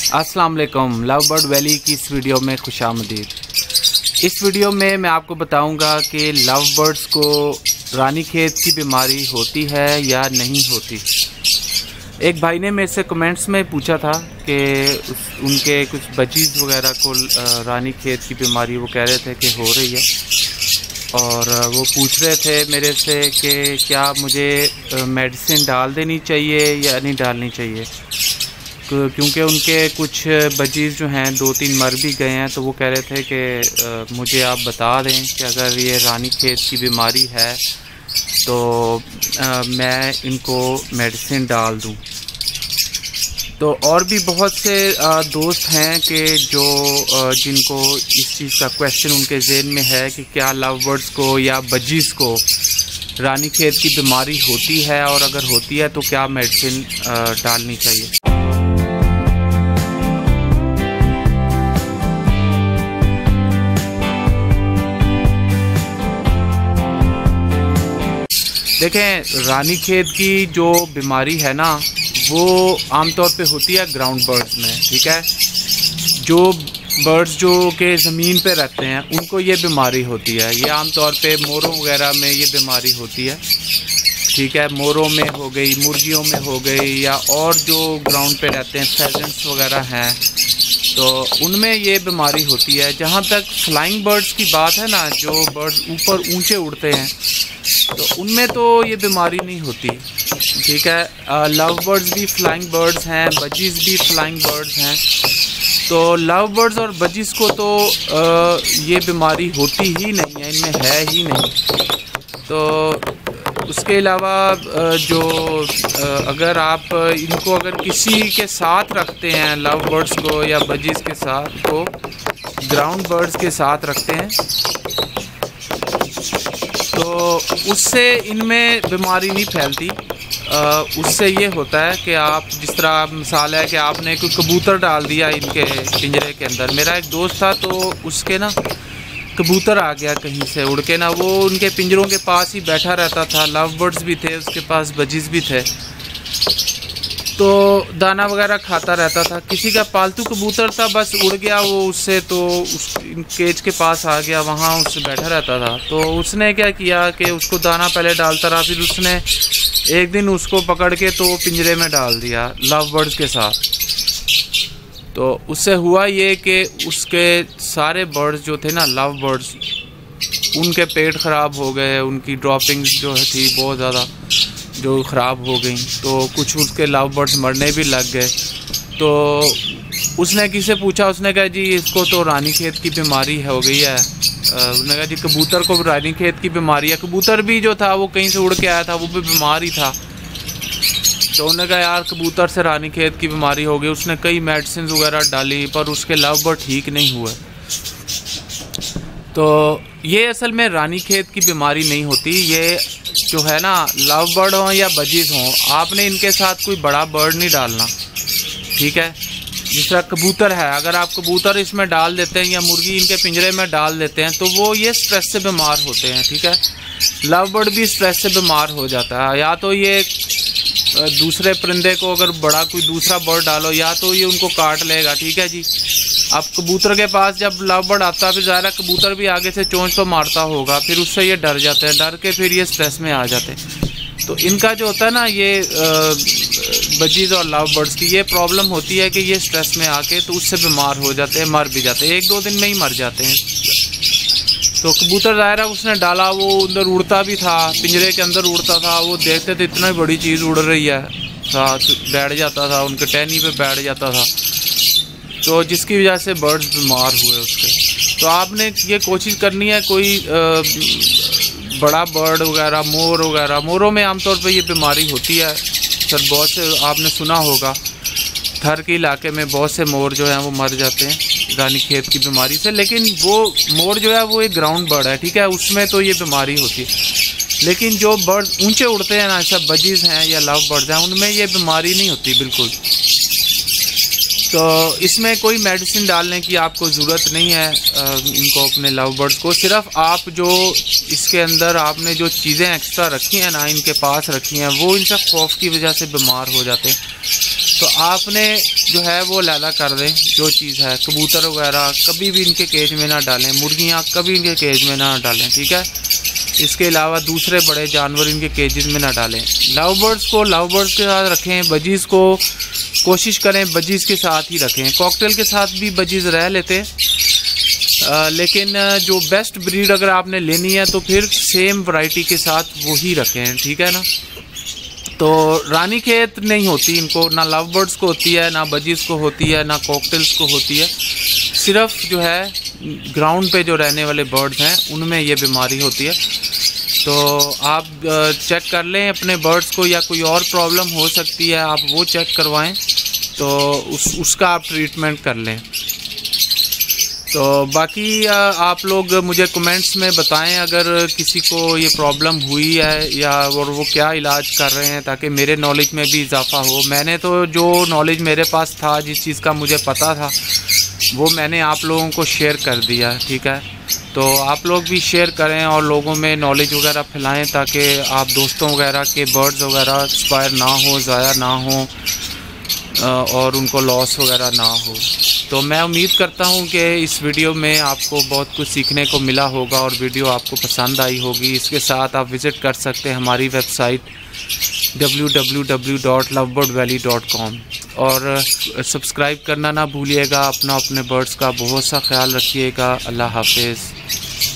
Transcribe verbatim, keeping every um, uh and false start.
अस्सलाम वालेकुम। Love bird valley की इस वीडियो में खुशामदीद। इस वीडियो में मैं आपको बताऊंगा कि लव बर्ड्स को रानीखेत की बीमारी होती है या नहीं होती। एक भाई ने मेरे से कमेंट्स में पूछा था कि उस उनके कुछ बजीज वगैरह को रानीखेत की बीमारी वो कह रहे थे कि हो रही है, और वो पूछ रहे थे मेरे से कि क्या मुझे मेडिसिन डाल देनी चाहिए या नहीं डालनी चाहिए, क्योंकि उनके कुछ बजीज जो हैं दो तीन मर भी गए हैं। तो वो कह रहे थे कि मुझे आप बता दें कि अगर ये रानीखेत की बीमारी है तो आ, मैं इनको मेडिसिन डाल दूं। तो और भी बहुत से आ, दोस्त हैं कि जो आ, जिनको इस चीज़ का क्वेश्चन उनके जहन में है कि क्या लव बर्ड्स को या बजीज को रानीखेत की बीमारी होती है, और अगर होती है तो क्या मेडिसिन डालनी चाहिए। देखें, रानीखेत की जो बीमारी है ना वो आमतौर पे होती है ग्राउंड बर्ड्स में, ठीक है। जो बर्ड्स जो के ज़मीन पे रहते हैं उनको ये बीमारी होती है। ये आमतौर पे मोरों वगैरह में ये बीमारी होती है, ठीक है। मोरों में हो गई, मुर्गियों में हो गई, या और जो ग्राउंड पे रहते हैं फेजेंट्स वगैरह हैं तो उनमें ये बीमारी होती है। जहाँ तक फ्लाइंग बर्ड्स की बात है ना, जो बर्ड्स ऊपर ऊंचे उड़ते हैं तो उनमें तो ये बीमारी नहीं होती, ठीक है। लव बर्ड्स भी फ्लाइंग बर्ड्स हैं, बजीज भी फ्लाइंग बर्ड्स हैं। तो लव बर्ड्स और बजीज को तो आ, ये बीमारी होती ही नहीं है, इनमें है ही नहीं। तो उसके अलावा जो अगर आप इनको अगर किसी के साथ रखते हैं, लव बर्ड्स को या बजीज के साथ को ग्राउंड बर्ड्स के साथ रखते हैं, तो उससे इनमें बीमारी नहीं फैलती। उससे ये होता है कि आप जिस तरह मिसाल है कि आपने कोई कबूतर डाल दिया इनके पिंजरे के अंदर। मेरा एक दोस्त था तो उसके ना कबूतर आ गया कहीं से उड़ के ना, वो उनके पिंजरों के पास ही बैठा रहता था। लव बर्ड्स भी थे उसके पास, बजीज भी थे, तो दाना वगैरह खाता रहता था। किसी का पालतू कबूतर था, बस उड़ गया वो उससे, तो उस केज के पास आ गया, वहाँ उससे बैठा रहता था। तो उसने क्या किया कि उसको दाना पहले डालता रहा, फिर उसने एक दिन उसको पकड़ के तो पिंजरे में डाल दिया लव बर्ड्स के साथ। तो उससे हुआ ये कि उसके सारे बर्ड्स जो थे ना, लव बर्ड्स, उनके पेट ख़राब हो गए, उनकी ड्रॉपिंग्स जो थी बहुत ज़्यादा जो ख़राब हो गई, तो कुछ उसके लव बर्ड्स मरने भी लग गए। तो उसने किसी से पूछा, उसने कहा जी इसको तो रानीखेत की बीमारी हो गई है। उसने कहा जी कबूतर को रानीखेत की बीमारी है। कबूतर भी जो था वो कहीं से उड़ के आया था, वो भी बीमार ही था। तो उन्होंने कहा यार कबूतर से रानीखेत की बीमारी हो गई। उसने कई मेडिसिन वगैरह डाली पर उसके लव बर्ड ठीक नहीं हुए। तो ये असल में रानीखेत की बीमारी नहीं होती। ये जो है ना, लव बर्ड हों या बजीज हों, आपने इनके साथ कोई बड़ा बर्ड नहीं डालना, ठीक है। जिस तरह कबूतर है, अगर आप कबूतर इसमें डाल देते हैं या मुर्गी इनके पिंजरे में डाल देते हैं तो वो ये स्ट्रेस से बीमार होते हैं, ठीक है। लव बर्ड भी स्ट्रेस से बीमार हो जाता है। या तो ये दूसरे परिंदे को अगर बड़ा कोई दूसरा बर्ड डालो, या तो ये उनको काट लेगा, ठीक है जी। अब कबूतर के पास जब लव बर्ड आता है, फिर ज़्यादा कबूतर भी आगे से चोंच तो मारता होगा, फिर उससे ये डर जाते हैं, डर के फिर ये स्ट्रेस में आ जाते हैं। तो इनका जो होता है ना, ये बजीज और लव बर्ड्स की ये प्रॉब्लम होती है कि ये स्ट्रेस में आके तो उससे बीमार हो जाते हैं, मर भी जाते हैं, एक दो दिन में ही मर जाते हैं। तो कबूतर ज़ाहिर है उसने डाला, वो अंदर उड़ता भी था, पिंजरे के अंदर उड़ता था, वो देखते थे इतना बड़ी चीज़ उड़ रही है, साथ बैठ जाता था, उनके टहनी पे बैठ जाता था, तो जिसकी वजह से बर्ड्स बीमार हुए उसके। तो आपने ये कोशिश करनी है कोई आ, बड़ा बर्ड वगैरह, मोर वगैरह, मोरों में आमतौर पे ये बीमारी होती है सर, बहुत से आपने सुना होगा, थर के इलाके में बहुत से मोर जो हैं वो मर जाते हैं रानीखेत की बीमारी से। लेकिन वो मोर जो है वो एक ग्राउंड बर्ड है, ठीक है, उसमें तो ये बीमारी होती है। लेकिन जो बर्ड ऊंचे उड़ते हैं ना, सब बजीज हैं या लव बर्ड्स हैं, उनमें ये बीमारी नहीं होती बिल्कुल। तो इसमें कोई मेडिसिन डालने की आपको ज़रूरत नहीं है इनको, अपने लव बर्ड्स को। सिर्फ आप जो इसके अंदर आपने जो चीज़ें एक्स्ट्रा रखी हैं ना, इनके पास रखी हैं, वो इनसे खौफ की वजह से बीमार हो जाते हैं। तो आपने जो है वो लैला कर दें। जो चीज़ है कबूतर वगैरह कभी भी इनके केज में ना डालें, मुर्गियाँ कभी इनके केज में ना डालें, ठीक है। इसके अलावा दूसरे बड़े जानवर इनके केजेस में ना डालें। लव बर्ड्स को लव बर्ड्स के साथ रखें, बजीज़ को कोशिश करें बजीज़ के साथ ही रखें। कॉकटेल के साथ भी बजीज़ रह लेते हैं, आ, लेकिन जो बेस्ट ब्रीड अगर आपने लेनी है तो फिर सेम वैरायटी के साथ वो ही रखें, ठीक है ना। तो रानी खेत नहीं होती इनको, ना लव बर्ड्स को होती है, ना बजीज़ को होती है, ना कॉकटेल्स को होती है। सिर्फ जो है ग्राउंड पे जो रहने वाले बर्ड्स हैं उनमें ये बीमारी होती है। तो आप चेक कर लें अपने बर्ड्स को, या कोई और प्रॉब्लम हो सकती है आप वो चेक करवाएं, तो उस उसका आप ट्रीटमेंट कर लें। तो बाकी आप लोग मुझे कमेंट्स में बताएं अगर किसी को ये प्रॉब्लम हुई है या और वो क्या इलाज कर रहे हैं, ताकि मेरे नॉलेज में भी इजाफ़ा हो। मैंने तो जो नॉलेज मेरे पास था, जिस चीज़ का मुझे पता था, वो मैंने आप लोगों को शेयर कर दिया, ठीक है। तो आप लोग भी शेयर करें और लोगों में नॉलेज वगैरह फैलाएं, ताकि आप दोस्तों वगैरह के बर्ड्स वगैरह एक्सपायर ना हो, ज़ाया ना हो और उनको लॉस वगैरह ना हो। तो मैं उम्मीद करता हूं कि इस वीडियो में आपको बहुत कुछ सीखने को मिला होगा और वीडियो आपको पसंद आई होगी। इसके साथ आप विज़िट कर सकते हैं हमारी website W W W dot love bird valley dot com, और सब्सक्राइब करना ना भूलिएगा। अपना अपने बर्ड्स का बहुत सा ख्याल रखिएगा। अल्लाह हाफिज़।